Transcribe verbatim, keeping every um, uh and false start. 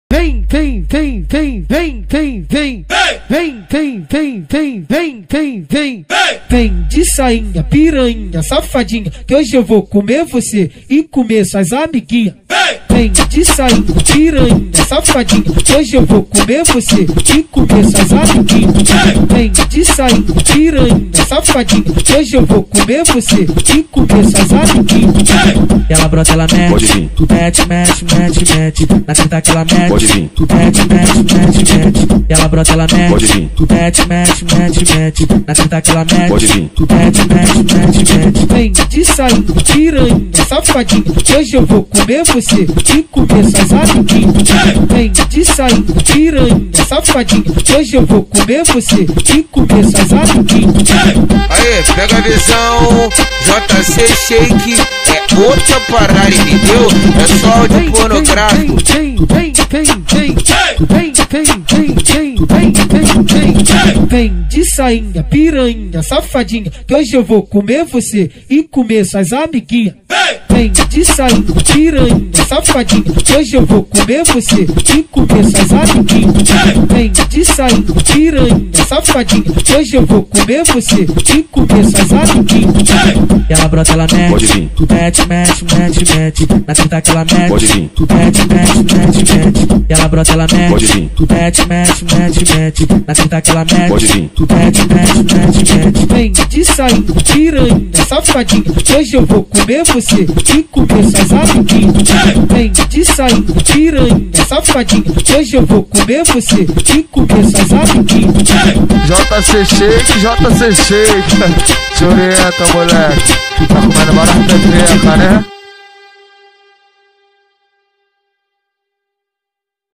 Vem, vem, vem, vem, vem, vem, vem, vem, vem, vem, vem, vem, vem, vem, vem de sainha, piranha, safadinha, que hoje eu vou comer você e comer suas amiguinhas. Vem de sainha, piranha, safadinha, que hoje eu vou comer você e comer suas amiguinhas. Vem de sainha, piranha, safadinha, que hoje eu vou comer você e comer suas amiguinhas. Ela brota, ela mete, tu mete, mete, mete, mete, na teta que ela mete. Tu mete, mete, mete, mete. Ela brota, ela mete. Tu mete, mete, mete, mete. Na teta que ela mete. Tu mete, mete, mete, mete. Vem de sainha, piranha, safadinha, hoje eu vou comer você e comer suas amiguinhas. Vem de sainha, piranha, safadinha, hoje eu vou comer você e comer suas amiguinhas. Aê, pega a visão, J C Shake, é outra parada, entendeu? É só áudio pornográfico. Vem, vem, vem, vem, vem, vem, vem, vem, vem, vem, vem, vem de sainha, piranha, safadinha, que hoje eu vou comer você e comer suas amiguinhas. Vem de sainha, piranha, safadinha, que hoje eu vou comer você e comer suas amiguinhas. Vem de sainha, piranha, safadinha, que hoje eu vou comer você e comer suas amiguinhas. Ela brota, ela mete, tu mete, mete, mete, mete, na teta que ela mete. Tu mete, mete, mete, mete. Ela brota, ela mete, tu mete, mete, mete, mete, na teta que ela mete. Tu mete, mete, mete, mete. Vem de sainha, piranha, safadinha, que hoje eu vou comer você e comer suas amiguinhas. Vem de sainha, piranha, safadinha, que hoje eu vou comer você e comer suas amiguinhas. J C Shake, J C Shake, choreta, moleque, tá comendo barata, né?